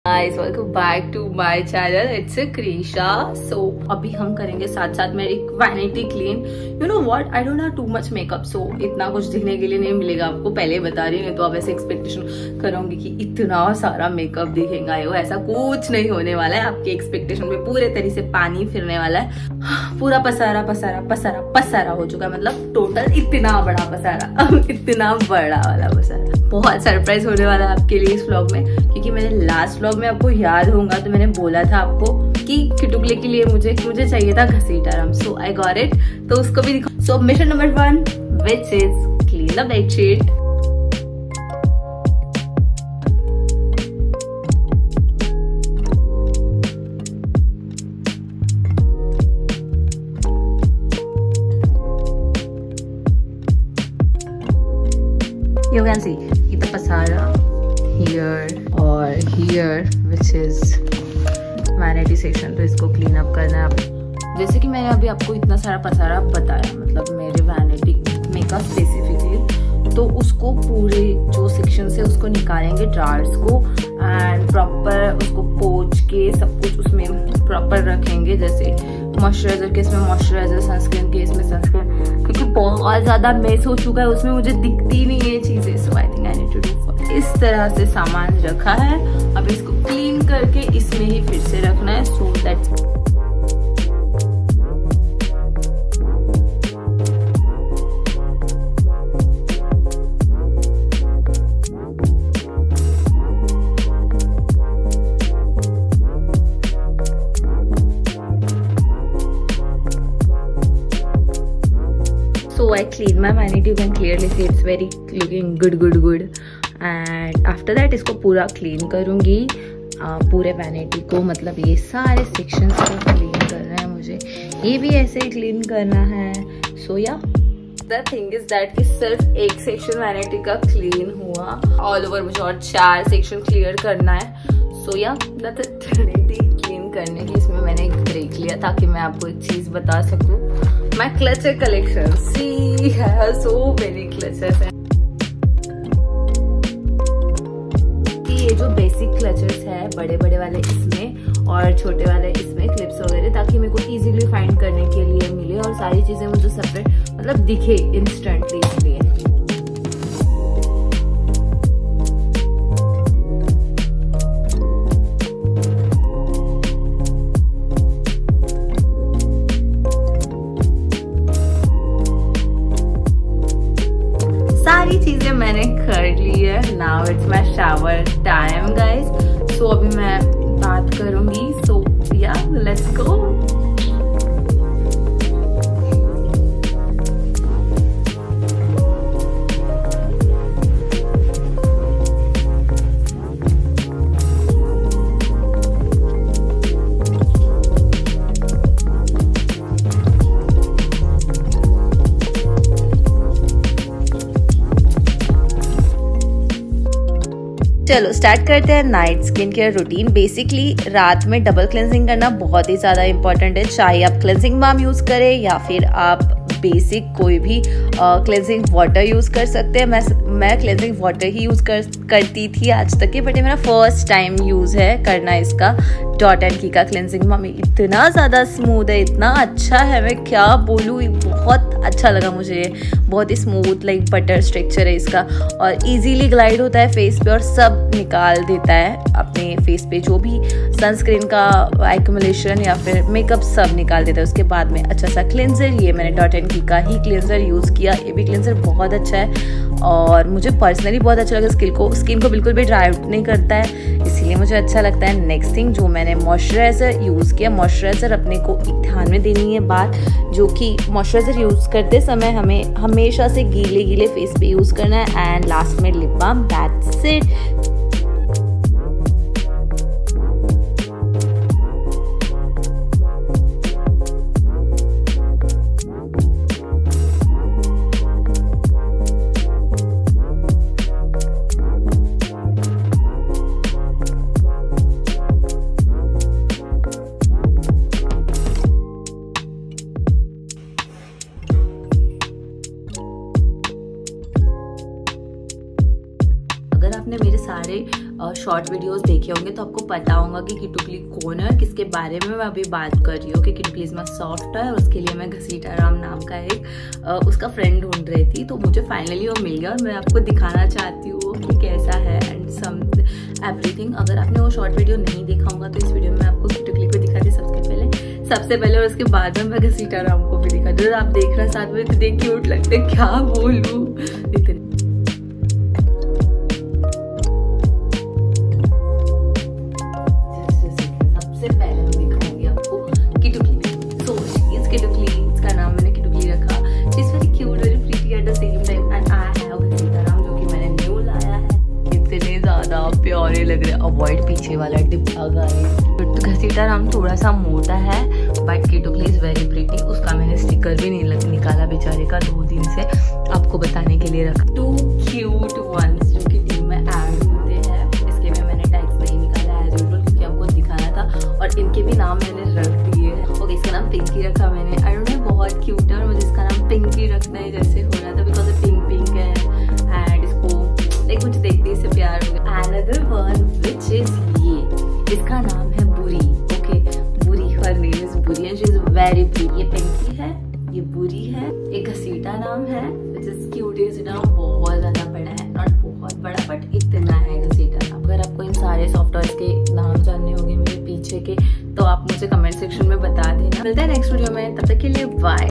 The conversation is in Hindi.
Guys welcome back to my channel, it's Krisha. So अभी हम करेंगे साथ साथ मेरी vanity clean. You know what, I don't have too much makeup, so इतना कुछ दिखने के लिए नहीं मिलेगा आपको, पहले बता रही हूँ। तो आप ऐसे एक्सपेक्टेशन करोगे कि इतना सारा मेकअप दिखेगा, ऐसा कुछ नहीं होने वाला है। आपके एक्सपेक्टेशन में पूरे तरह से पानी फिरने वाला है। पूरा पसारा पसारा पसारा पसारा हो चुका है, मतलब टोटल इतना बड़ा पसारा, इतना बड़ा वाला पसारा। बहुत सरप्राइज होने वाला है आपके लिए इस व्लॉग में, क्योंकि मैंने लास्ट व्लॉग में, आपको याद होगा तो मैंने बोला था आपको कि किटुकले के लिए मुझे चाहिए था Ghasitaram. So I got it, तो उसको भी दिखा। So mission number 1 which is clean the bedsheet. You can see ito pasara here और here which is vanity section, तो इसको क्लीन अप करना है। जैसे कि मैंने अभी आपको इतना सारा पसारा बताया, मतलब मेरे वैनिटी मेकअप स्पेसिफिकली, तो उसको पूरे जो सेक्शन से उसको निकालेंगे ड्रायर्स को, एंड प्रॉपर उसको पोंछ के सब कुछ उसमें प्रॉपर रखेंगे। जैसे मॉइस्चराइजर केस में मॉइस्चराइजर, सनस्क्रीन केस में सनस्क्रीन, क्योंकि बहुत ज्यादा मेस हो चुका है उसमें, मुझे दिखती नहीं है चीजें। So I think I need to do. इस तरह से सामान रखा है, अब इसको क्लीन करके इसमें ही फिर से रखना है। So that's I clean my vanity. You can clearly see it's very looking good and after that इसको पूरा क्लीन करूंगी, पूरे वैनिटी को, मतलब ये सारे सेक्शंस को क्लीन करना है मुझे। ये भी ऐसे ही क्लीन करना है। सो या द थिंग इज दैट कि सिर्फ एक सेक्शन वैनिटी का क्लीन हुआ, ऑल ओवर मुझे और 4 सेक्शन क्लियर करना है। सो या वैनिटी क्लीन करने की इसमें मैंने एक ब्रेक लिया ताकि मैं आपको एक चीज बता सकूं। My clutcher collection, see, has so many clutches हैं। ये जो बेसिक क्लचर्स है, बड़े बड़े वाले इसमें और छोटे वाले इसमें क्लिप्स वगैरह, ताकि मेरे को इजीली फाइंड करने के लिए मिले और सारी चीजें मुझे सेपरेट मतलब दिखे इंस्टेंटली, इसलिए। सारी चीजें मैंने कर ली है। Now it's my shower time guys. So अभी मैं बात करूंगी। सो या लेट्स गो। चलो स्टार्ट करते हैं night skin care routine. Basically रात में डबल क्लेंजिंग करना बहुत ही ज़्यादा इंपॉर्टेंट है, चाहे आप क्लेंजिंग बाम यूज़ करें या फिर आप बेसिक कोई भी क्लेंजिंग वाटर यूज़ कर सकते हैं। मैं क्लेंजिंग वाटर ही यूज़ करती थी आज तक के, बट ये मेरा फर्स्ट टाइम यूज़ है करना इसका। डॉट एंड की का क्लेंजिंग बाम इतना ज़्यादा स्मूथ है, इतना अच्छा है, मैं क्या बोलूँ, बहुत अच्छा लगा मुझे। बहुत ही स्मूथ लाइक बटर स्ट्रक्चर है इसका, और इजीली ग्लाइड होता है फेस पे और सब निकाल देता है अपने फेस पे, जो भी सनस्क्रीन का एक्यूमुलेशन या फिर मेकअप सब निकाल देता है। उसके बाद में अच्छा सा क्लेंजर, ये मैंने डॉट एंड की का ही क्लेंजर यूज़ किया। ये भी क्लेंजर बहुत अच्छा है और मुझे पर्सनली बहुत अच्छा लगा। स्किन को बिल्कुल भी ड्राई आउट नहीं करता है, इसीलिए मुझे अच्छा लगता है। नेक्स्ट थिंग जो मैंने मॉइस्चराइज़र यूज़ किया, मॉइस्चराइज़र अपने को ध्यान में देनी है बात, जो कि मॉइस्चराइज़र यूज़ करते समय हमें हमेशा से गीले फेस पे यूज़ करना है, एंड लास्ट में लिप बाम। That's it. आपने मेरे सारे शॉर्ट वीडियोस देखे होंगे तो आपको पता होगा कि किटुकली कौन है और किसके बारे में मैं अभी बात कर रही हूँ कि Kitukli is my soft toy. और उसके लिए मैं घसीटा राम नाम का एक उसका फ्रेंड ढूंढ रही थी, तो मुझे फाइनली वो मिल गया और मैं आपको दिखाना चाहती हूँ कि कैसा है एंड सम एवरीथिंग। अगर आपने वो शॉर्ट वीडियो नहीं देखा होगा तो इस वीडियो में आपको किटुकली को दिखाती सबसे पहले और उसके बाद में मैं घसीटा राम को भी दिखा दूँ। आप देख रहे साथ में इतने क्यूट लगते, क्या बोलूं इतने। सबसे पहले मैं दिखाऊंगी आपको किटुकली। सो किटुकली, इसका नाम मैंने किटुकली रखा। She is very cute, very pretty at the same time and I have Ghasitaram जो कि मैंने न्यू लाया है। इतने ज्यादा प्यारे लग रहे। अवॉइड पीछे वाला डिब्बा गाइस। घसीटा राम थोड़ा सा मोटा है but Kitukli is very pretty. उसका मैंने स्टिकर भी नहीं निकाला बेचारे का, 2 दिन से आपको बताने के लिए रखा। 2 क्यूट वंस जो कि टीम में ऐड होते हैं। इसके में मैंने टैग्स नहीं निकाला एज यूजुअल क्योंकि आपको दिखाना था और इनके भी नाम मैंने रख दिए हैं। ओके, इसका नाम पिंकी रखा मैंने। आई डोंट नो, बहुत क्यूट है और मुझे इसका नाम पिंकी रखना है जैसे हो रहा था बिकॉज पिंक पिंक है एंड इसको लाइक मुझे देखते ही से प्यार हो गया। अनदर वन विच इज ये, इसका नाम है Buri. Okay, Buri, her name is Buri and she is very pretty. ये पिंकी है, ये बुरी है, एक घसीटा नाम है विच इज क्यूट। घसीटा नाम बहुत ज्यादा बड़ा है, नॉट बहुत बड़ा बट इतना है घसीटा नाम। अगर आपको इन सारे सॉफ्ट टॉयज के नाम जानने होंगे मेरे पीछे के तो आप मुझे कमेंट सेक्शन में बता देना। मिलते हैं नेक्स्ट वीडियो में, तब तक के लिए बाय।